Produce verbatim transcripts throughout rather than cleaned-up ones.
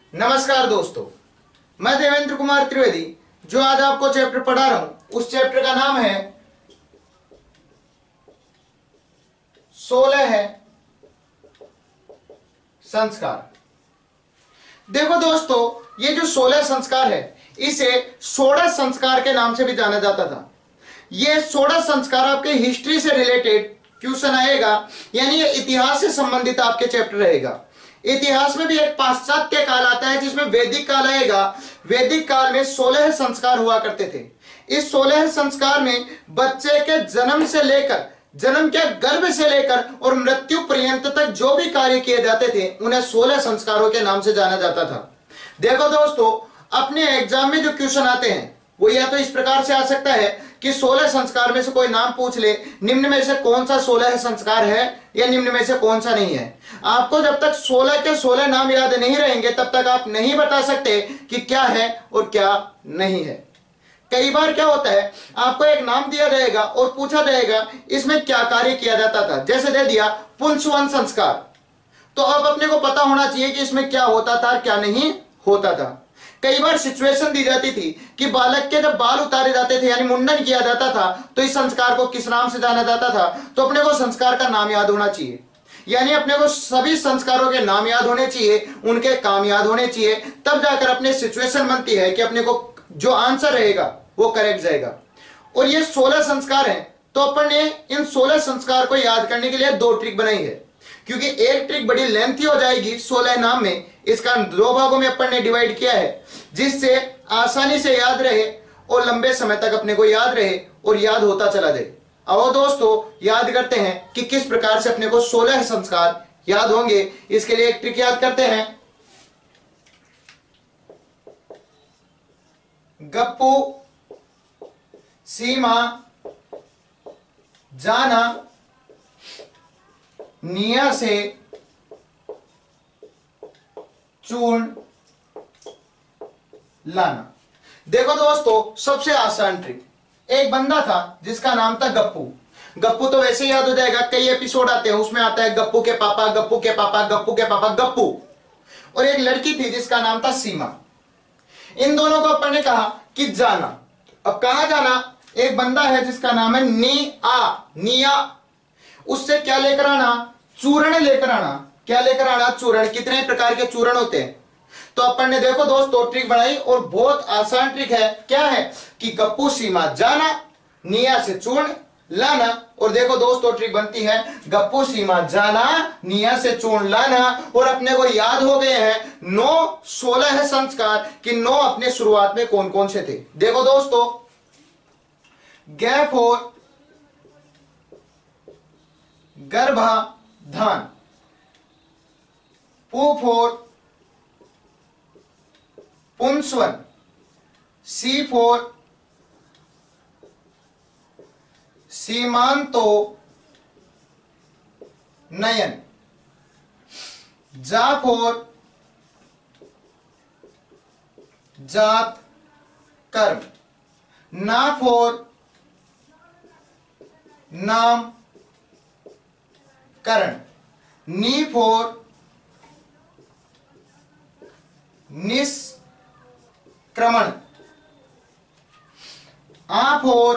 नमस्कार दोस्तों, मैं देवेंद्र कुमार त्रिवेदी जो आज आपको चैप्टर पढ़ा रहा हूं उस चैप्टर का नाम है सोलह है संस्कार। देखो दोस्तों, ये जो सोलह संस्कार है इसे सोलह संस्कार के नाम से भी जाना जाता था। ये सोलह संस्कार आपके हिस्ट्री से रिलेटेड क्वेश्चन आएगा, यानी ये इतिहास से संबंधित आपके चैप्टर रहेगा। इतिहास में भी एक पाश्चात्य काल आता है जिसमें वैदिक काल आएगा। वैदिक काल में सोलह संस्कार हुआ करते थे। इस सोलह संस्कार में बच्चे के जन्म से लेकर जन्म के गर्भ से लेकर और मृत्यु पर्यंत तक जो भी कार्य किए जाते थे उन्हें सोलह संस्कारों के नाम से जाना जाता था। देखो दोस्तों, अपने एग्जाम में जो क्वेश्चन आते हैं वो या तो इस प्रकार से आ सकता है कि सोलह संस्कार में से कोई नाम पूछ ले, निम्न में से कौन सा सोलह संस्कार है या निम्न में से कौन सा नहीं है। आपको जब तक सोलह के सोलह नाम याद नहीं रहेंगे तब तक आप नहीं बता सकते कि क्या है और क्या नहीं है। कई बार क्या होता है, आपको एक नाम दिया जाएगा और पूछा जाएगा इसमें क्या कार्य किया जाता था। जैसे दे दिया पुंसवन संस्कार, तो अब अपने को पता होना चाहिए कि इसमें क्या होता था क्या नहीं होता था। कई बार सिचुएशन दी जाती थी कि बालक के जब बाल उतारे जाते थे यानी मुंडन किया जाता था तो इस संस्कार को किस नाम से जाना जाता था, तो अपने को संस्कार का नाम याद होना चाहिए। यानी अपने को सभी संस्कारों के नाम याद होने चाहिए, उनके काम याद होने चाहिए, तब जाकर अपने सिचुएशन बनती है कि अपने को जो आंसर रहेगा वो करेक्ट जाएगा। और ये सोलह संस्कार हैं, तो अपन ने इन सोलह संस्कार को याद करने के लिए दो ट्रिक बनाई है। क्योंकि एक ट्रिक बड़ी लेंथी हो जाएगी सोलह नाम में, इसका दो भागों में अपन ने डिवाइड किया है जिससे आसानी से याद रहे और लंबे समय तक अपने को याद रहे और याद होता चला जाए। आओ दोस्तों, याद करते हैं कि किस प्रकार से अपने को सोलह संस्कार याद होंगे। इसके लिए एक ट्रिक याद करते हैं। गप्पू, सीमा, जाना, निया से चूर्ण लाना। देखो दोस्तों, सबसे आसान ट्रिक, एक बंदा था जिसका नाम था गप्पू। गप्पू तो वैसे ही याद हो जाएगा, कई एपिसोड आते हैं उसमें आता है गप्पू के पापा, गप्पू के पापा, गप्पू के पापा, गप्पू। और एक लड़की थी जिसका नाम था सीमा। इन दोनों को अपन ने कहा कि जाना। अब कहा जाना, एक बंदा है जिसका नाम है नी आ निया, उससे क्या लेकर आना, चूर्ण लेकर आना। क्या लेकर आना, चूर्ण। कितने प्रकार के चूर्ण होते हैं, तो अपन ने देखो दोस्तों ट्रिक बनाई और बहुत आसान ट्रिक है। क्या है कि गप्पू सीमा जाना, निया से चूर्ण लाना। और देखो दोस्तों ट्रिक बनती है गप्पू सीमा जाना, निया से चूर्ण लाना। और अपने को याद हो गए हैं नौ सोलह संस्कार कि नौ अपने शुरुआत में कौन कौन से थे। देखो दोस्तों, गैप और गर्भाधान, पू फोर पुंसवन, सी फोर सीमांतो नयन, जा फोर जात कर्म, ना फोर नाम करण, नी फोर निष्क्रमण, आ फोर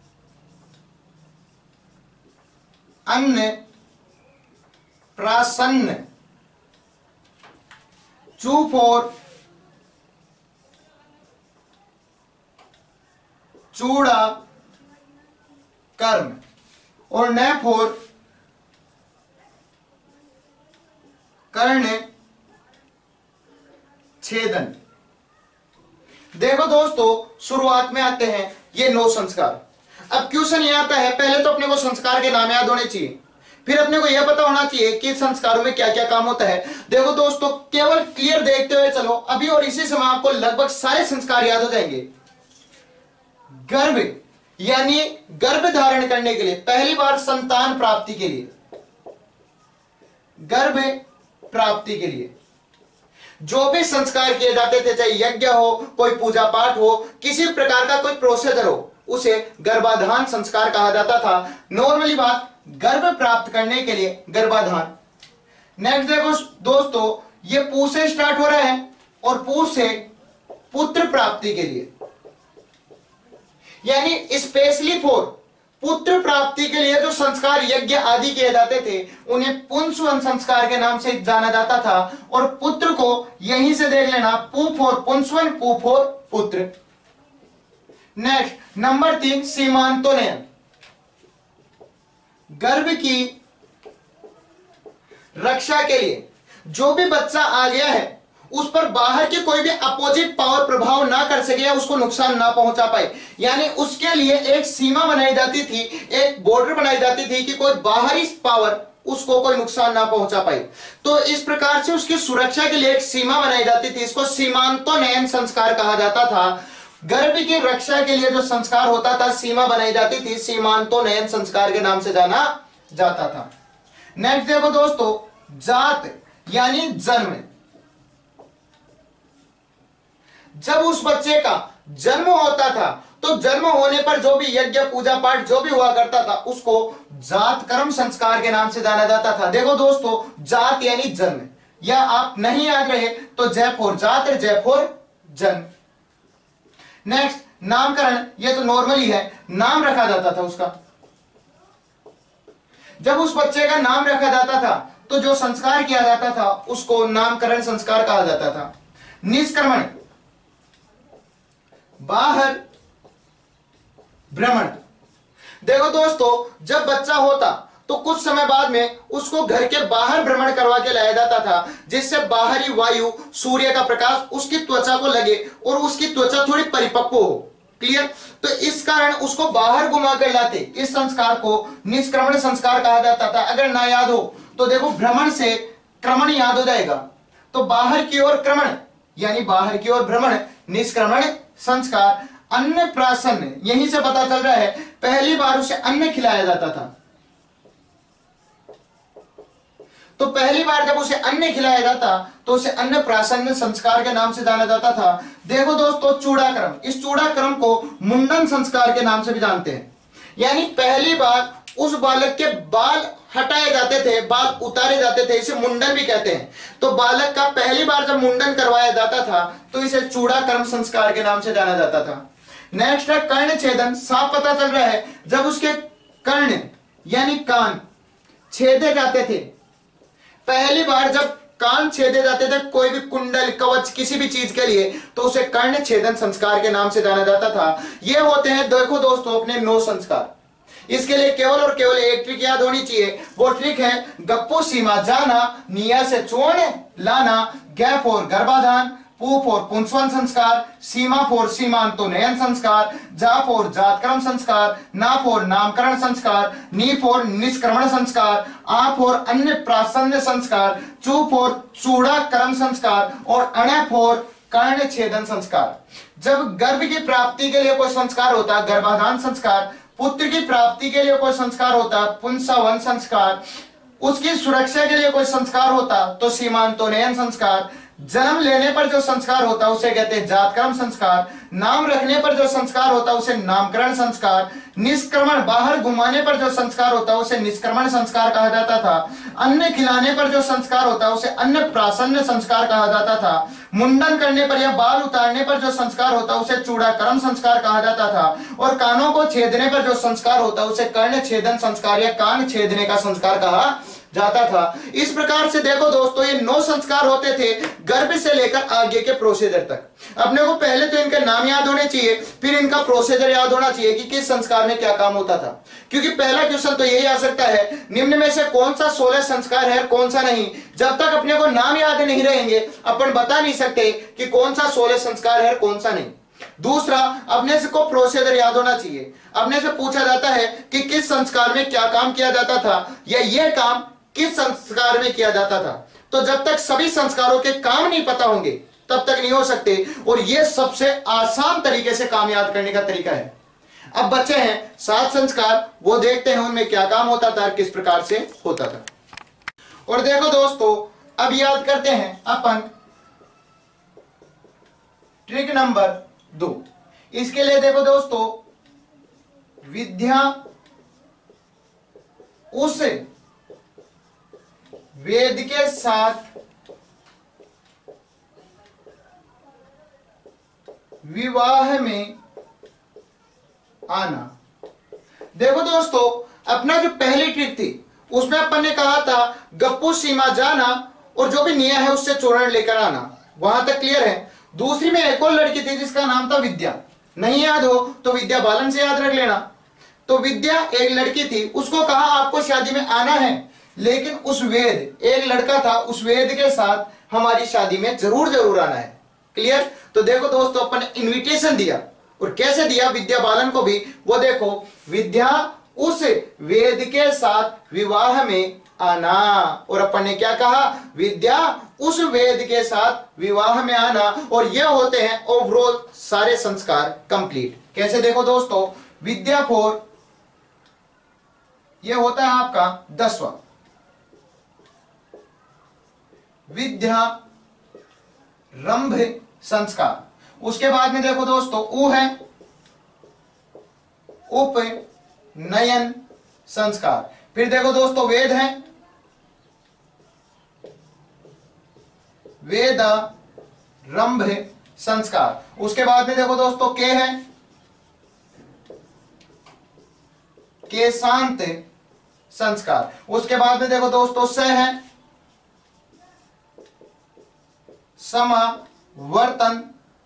अन्न प्रासन्न, चू फोर चूड़ा कर्म और न फोर कर्ण छेदन। देखो दोस्तों, शुरुआत में आते हैं ये नौ संस्कार। अब क्वेश्चन ये आता है, पहले तो अपने को संस्कार के नाम याद होने चाहिए, फिर अपने को यह पता होना चाहिए कि संस्कारों में क्या क्या काम होता है। देखो दोस्तों, केवल क्लियर देखते हुए चलो, अभी और इसी समय आपको लगभग सारे संस्कार याद हो जाएंगे। गर्भ यानी गर्भ धारण करने के लिए, पहली बार संतान प्राप्ति के लिए, गर्भ प्राप्ति के लिए जो भी संस्कार किए जाते थे, चाहे यज्ञ हो, कोई पूजा पाठ हो, किसी प्रकार का कोई प्रोसीजर हो, उसे गर्भाधान संस्कार कहा जाता था। नॉर्मली बात, गर्भ प्राप्त करने के लिए गर्भाधान। नेक्स्ट देखो दोस्तों, ये पू से स्टार्ट हो रहा है, और पू से पुत्र प्राप्ति के लिए, यानी स्पेशली फॉर पुत्र प्राप्ति के लिए जो संस्कार यज्ञ आदि किए जाते थे उन्हें पुंसवन संस्कार के नाम से जाना जाता था। और पुत्र को यहीं से देख लेना, पू फॉर पुंसवन, पू फॉर पुत्र। नेक्स्ट नंबर तीन, सीमांतोन्नयन। गर्भ की रक्षा के लिए जो भी बच्चा आ गया है उस पर बाहर की कोई भी अपोजिट पावर प्रभाव ना कर सके या उसको नुकसान ना पहुंचा पाए, यानी उसके लिए एक सीमा बनाई जाती थी, एक बॉर्डर बनाई जाती थी कि कोई बाहरी पावर उसको कोई नुकसान ना पहुंचा पाए। तो इस प्रकार से उसकी सुरक्षा के लिए एक सीमा बनाई जाती थी, इसको सीमांतोन्नयन संस्कार कहा जाता था। गर्भ की रक्षा के लिए जो संस्कार होता था, सीमा बनाई जाती थी, सीमांतोन्नयन संस्कार के नाम से जाना जाता था। नेक्स्ट देखो दोस्तों, जात यानी जन्म। जब उस बच्चे का जन्म होता था तो जन्म होने पर जो भी यज्ञ पूजा पाठ जो भी हुआ करता था उसको जात कर्म संस्कार के नाम से जाना जाता था। देखो दोस्तों, जात यानी जन्म, या आप नहीं याद रहे तो जय फॉर जात, जय फॉर जन्म। नेक्स्ट नामकरण, ये तो नॉर्मल ही है, नाम रखा जाता था उसका। जब उस बच्चे का नाम रखा जाता था तो जो संस्कार किया जाता था उसको नामकरण संस्कार कहा जाता था। निष्क्रमण, बाहर भ्रमण। देखो दोस्तों, जब बच्चा होता तो कुछ समय बाद में उसको घर के बाहर भ्रमण करवा के लाया जाता था, जिससे बाहरी वायु, सूर्य का प्रकाश उसकी त्वचा को लगे और उसकी त्वचा थोड़ी परिपक्व हो। क्लियर? तो इस कारण उसको बाहर घुमा कर लाते, इस संस्कार को निष्क्रमण संस्कार कहा जाता था। अगर ना याद हो तो देखो, भ्रमण से क्रमण याद हो जाएगा, तो बाहर की ओर क्रमण यानी बाहर की ओर भ्रमण, निष्क्रमण संस्कार। अन्न प्राशन, यहीं से पता चल रहा है पहली बार उसे अन्न खिलाया जाता था। तो पहली बार जब उसे अन्न खिलाया जाता तो उसे अन्न प्राशन संस्कार के नाम से जाना जाता था। देखो दोस्तों, चूड़ाक्रम, इस चूड़ाक्रम को मुंडन संस्कार के नाम से भी जानते हैं, यानी पहली बार उस बालक के बाल हटाए जाते थे, बाल उतारे जाते थे, इसे मुंडन भी कहते हैं। तो बालक का पहली बार जब मुंडन करवाया जाता था तो इसे चूड़ाक्रम संस्कार के नाम से जाना जाता था। नेक्स्ट है कर्ण छेदन। साफ पता चल रहा है जब उसके कर्ण यानी कान छेदे जाते थे, पहली बार जब कान छेदे जाते थे कोई भी कुंडल, कवच, किसी भी चीज के लिए, तो उसे कर्ण छेदन संस्कार के नाम से जाना जाता था। ये होते हैं, देखो दोस्तों, अपने नौ संस्कार। इसके लिए केवल और केवल एक ट्रिक याद होनी चाहिए, वो ट्रिक है गप्पो सीमा जाना, निया से चोण लाना, गै फॉर गर्भाधान, पू फॉर पुंसवन संस्कार, सीमा फॉर सीमांतोन्नयन संस्कार, जा फॉर जातक्रम संस्कार, ना फॉर नामकरण संस्कार, नी फॉर निष्क्रमण संस्कार, आ फॉर अन्य प्रासन्न संस्कार, चू फॉर चूड़ाक्रम संस्कार और अण फॉर कर्ण छेदन संस्कार। जब गर्भ की प्राप्ति के लिए कोई संस्कार होता, गर्भाधान संस्कार, पुत्र की प्राप्ति के लिए कोई संस्कार होता, पुंसवन संस्कार, उसकी सुरक्षा के लिए कोई संस्कार होता तो सीमांतोन्नयन संस्कार, जन्म लेने पर जो संस्कार होता उसे कहते हैं जातक्रम संस्कार, नाम रखने पर जो संस्कार होता उसे नामकरण संस्कार, निष्क्रमण बाहर घुमाने पर जो संस्कार होता उसे निष्क्रमण संस्कार कहा जाता था, अन्न खिलाने पर जो संस्कार होता उसे अन्न प्राशन संस्कार कहा जाता था, मुंडन करने पर या बाल उतारने पर जो संस्कार होता उसे चूड़ाक्रम संस्कार कहा जाता था, और कानों को छेदने पर जो संस्कार होता उसे कर्ण छेदन संस्कार या कान छेदने का संस्कार कहा जाता था। इस प्रकार से देखो दोस्तों, ये नौ संस्कार होते थे गर्भ से लेकर आगे के प्रोसीजर तक। अपने को पहले तो इनके नाम याद होने चाहिए, फिर इनका प्रोसीजर याद होना चाहिए कि किस संस्कार में क्या काम होता था, क्योंकि पहला क्वेश्चन तो यही आ सकता है निम्न में से कौन सा सोलह संस्कार है कौन सा नहीं। जब तक अपने को नाम याद नहीं रहेंगे अपन बता नहीं सकते कि कौन सा सोलह संस्कार है कौन सा नहीं। दूसरा, अपने से को प्रोसीजर याद होना चाहिए। अपने से पूछा जाता है कि किस संस्कार में क्या काम किया जाता था या यह काम किस संस्कार में किया जाता था। तो जब तक सभी संस्कारों के काम नहीं पता होंगे तब तक नहीं हो सकते, और यह सबसे आसान तरीके से काम याद करने का तरीका है। अब बचे हैं सात संस्कार, वो देखते हैं उनमें क्या काम होता था, किस प्रकार से होता था। और देखो दोस्तों, अब याद करते हैं अपन ट्रिक नंबर दो। इसके लिए देखो दोस्तों, विद्या उस वेद के साथ विवाह में आना। देखो दोस्तों, अपना जो पहली ट्रिक थी उसमें अपन ने कहा था गप्पू सीमा जाना और जो भी निया है उससे चूर्ण लेकर आना, वहां तक क्लियर है। दूसरी में एक और लड़की थी जिसका नाम था विद्या, नहीं याद हो तो विद्या बालन से याद रख लेना। तो विद्या एक लड़की थी, उसको कहा आपको शादी में आना है, लेकिन उस वेद, एक लड़का था, उस वेद के साथ हमारी शादी में जरूर जरूर आना है। क्लियर? तो देखो दोस्तों, अपन ने इन्विटेशन दिया, और कैसे दिया विद्या बालन को भी, वो देखो, विद्या उस वेद के साथ विवाह में आना, और अपन ने क्या कहा, विद्या उस वेद के साथ विवाह में आना, और ये होते हैं ओवरऑल सारे संस्कार कंप्लीट। कैसे? देखो दोस्तों, विद्या फोर ये होता है आपका दसवां, विद्या रंभ संस्कार। उसके बाद में देखो दोस्तों, उ है उपनयन संस्कार। फिर देखो दोस्तों, वेद है वेदारंभ संस्कार। उसके बाद में देखो दोस्तों, के है केशांत संस्कार। उसके बाद में देखो दोस्तों, स है समावर्तन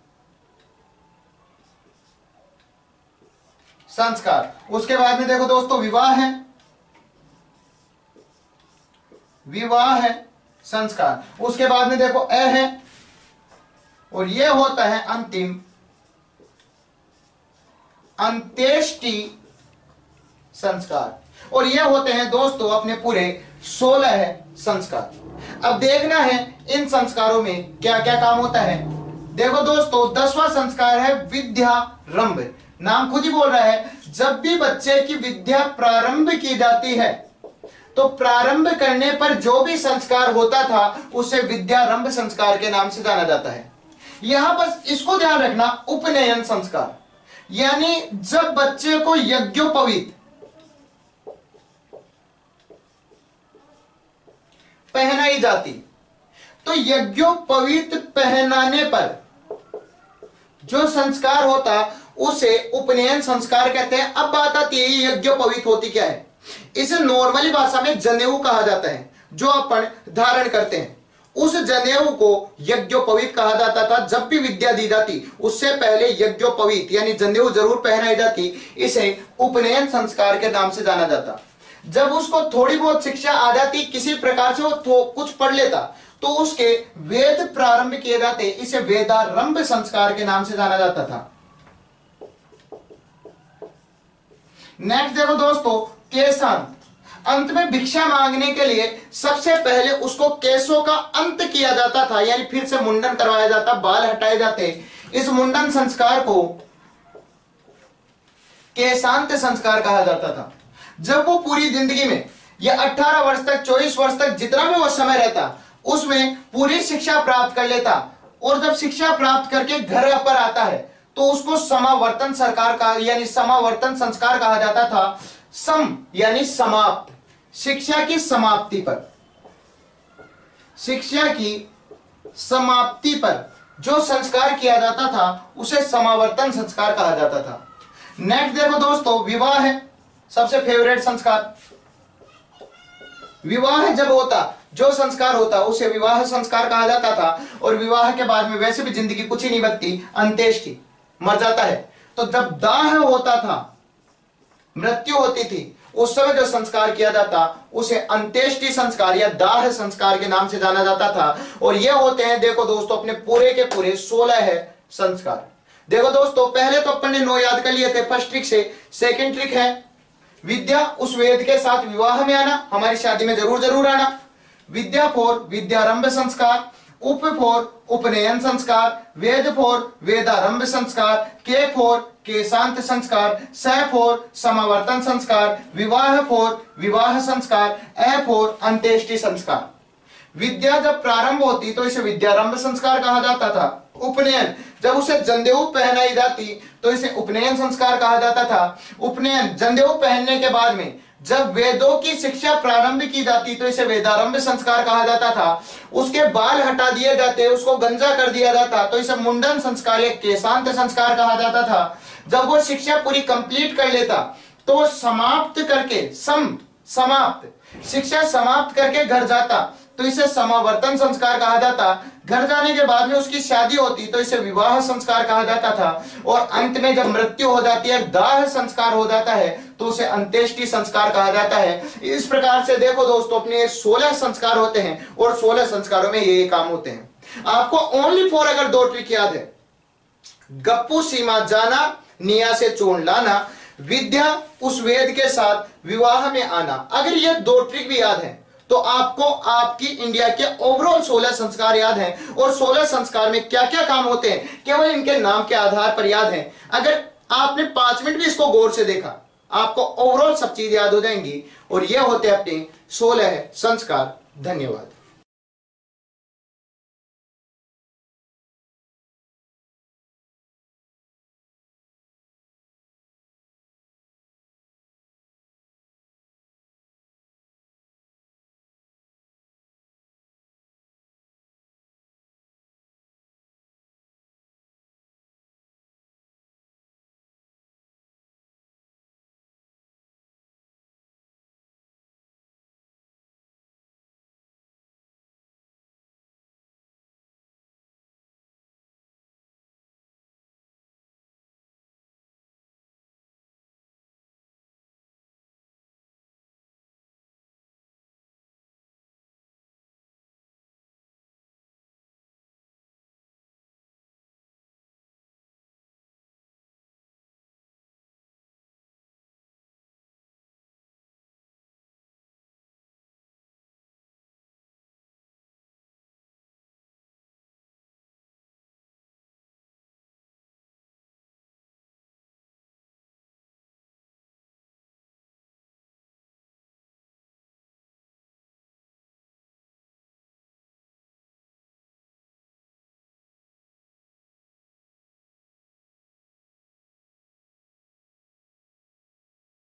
संस्कार। उसके बाद में देखो दोस्तों, विवाह है विवाह संस्कार। उसके बाद में देखो अ है, और यह होता है अंतिम अंत्येष्टि संस्कार। और ये होते हैं दोस्तों अपने पूरे सोलह संस्कार। अब देखना है इन संस्कारों में क्या क्या काम होता है। देखो दोस्तों, दसवां संस्कार है विद्यारंभ। नाम खुद ही बोल रहा है, जब भी बच्चे की विद्या प्रारंभ की जाती है तो प्रारंभ करने पर जो भी संस्कार होता था उसे विद्यारंभ संस्कार के नाम से जाना जाता है। यहां बस इसको ध्यान रखना, उपनयन संस्कार यानी जब बच्चे को यज्ञोपवीत पहनाई जाती, तो यज्ञोपवीत पहनाने पर जो संस्कार होता उसे उपनयन संस्कार कहते हैं। अब बात आती है यज्ञोपवीत होती क्या है। इसे नॉर्मली भाषा में जनेऊ कहा जाता है, जो अपन धारण करते हैं। उस जनेऊ को यज्ञोपवीत कहा जाता था। जब भी विद्या दी जाती उससे पहले यज्ञोपवीत यानी जनेऊ जरूर पहनाई जाती। इसे उपनयन संस्कार के नाम से जाना जाता। जब उसको थोड़ी बहुत शिक्षा आ जाती, किसी प्रकार से वो कुछ पढ़ लेता, तो उसके वेद प्रारंभ किए जाते। इसे वेदारंभ संस्कार के नाम से जाना जाता था। नेक्स्ट देखो दोस्तों, केशांत। अंत में भिक्षा मांगने के लिए सबसे पहले उसको केशों का अंत किया जाता था, यानी फिर से मुंडन करवाया जाता, बाल हटाए जाते। इस मुंडन संस्कार को केशांत संस्कार कहा जाता था। जब वो पूरी जिंदगी में या अठारह वर्ष तक, चौबीस वर्ष तक, जितना भी वो समय रहता, उसमें पूरी शिक्षा प्राप्त कर लेता, और जब शिक्षा प्राप्त करके घर पर आता है तो उसको समावर्तन सरकार का यानी समावर्तन संस्कार कहा जाता था। सम यानी समाप्त, शिक्षा की समाप्ति पर, शिक्षा की समाप्ति पर जो संस्कार किया जाता था उसे समावर्तन संस्कार कहा जाता था। नेक्स्ट देखो दोस्तों, विवाह है सबसे फेवरेट संस्कार। विवाह जब होता, जो संस्कार होता उसे विवाह संस्कार कहा जाता था। और विवाह के बाद में वैसे भी जिंदगी कुछ ही नहीं बचती, अंत्येष्टि, मर जाता है। तो जब दाह होता था, मृत्यु होती थी, उस समय जो संस्कार किया जाता उसे अंत्येष्टि संस्कार या दाह संस्कार के नाम से जाना जाता था। और ये होते हैं देखो दोस्तों अपने पूरे के पूरे सोलह है संस्कार। देखो दोस्तों, पहले तो अपन ने नौ याद कर लिए थे फर्स्ट ट्रिक से। सेकंड ट्रिक है विद्या उस वेद के साथ विवाह में आना, हमारी शादी में जरूर जरूर आना। विद्या फोर विद्यारंभ संस्कार, उप फोर उपनयन संस्कार, वेद फोर वेदारंभ संस्कार, के फोर केशांत संस्कार, स फोर समावर्तन संस्कार, विवाह फोर विवाह संस्कार, अ फोर अंत्येष्टि संस्कार। विद्या जब प्रारंभ होती तो इसे विद्यारंभ संस्कार कहा जाता था। उपनयन जब उसे जनेऊ पहनाई जाती तो इसे उपनयन संस्कार कहा जाता था। उपनयन जनेऊ पहनने के बाद में जब वेदों की शिक्षा प्रारंभ की जाती तो इसे वेदारंभ संस्कार कहा जाता था। उसके बाल हटा दिए जाते, उसको गंजा कर दिया जाता तो इसे मुंडन संस्कार या केशांत संस्कार कहा जाता था। जब वो शिक्षा पूरी कंप्लीट कर लेता तो वो समाप्त करके सम समाप्त शिक्षा समाप्त करके घर जाता तो इसे समावर्तन संस्कार कहा जाता। घर जाने के बाद में उसकी शादी होती तो इसे विवाह संस्कार कहा जाता था। और अंत में जब मृत्यु हो जाती है, दाह संस्कार हो जाता है, तो उसे अंत्येष्टि संस्कार कहा जाता है। इस प्रकार से देखो दोस्तों, अपने सोलह संस्कार होते हैं और सोलह संस्कारों में ये काम होते हैं। आपको ओनली फॉर अगर दो ट्रिक याद है, गप्पू सीमा जाना, निया से चोन लाना, विद्या उस वेद के साथ विवाह में आना, अगर ये दो ट्रिक भी याद है तो आपको आपकी इंडिया के ओवरऑल सोलह संस्कार याद हैं। और सोलह संस्कार में क्या क्या काम होते हैं केवल इनके नाम के आधार पर याद हैं। अगर आपने पांच मिनट भी इसको गौर से देखा, आपको ओवरऑल सब चीज याद हो जाएंगी। और ये होते हैं अपने सोलह संस्कार। धन्यवाद।